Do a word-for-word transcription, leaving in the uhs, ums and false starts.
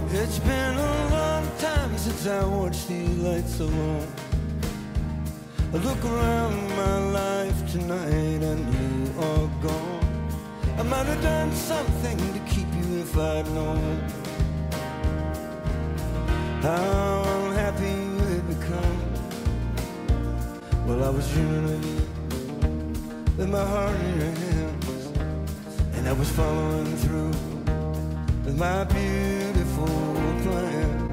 It's been a long time since I watched these lights alone. I look around my life tonight and you are gone. I might have done something to keep you if I'd known how unhappy you had become. Well, I was dreaming of you with my heart in your hands, and I was following through with my beautiful plan.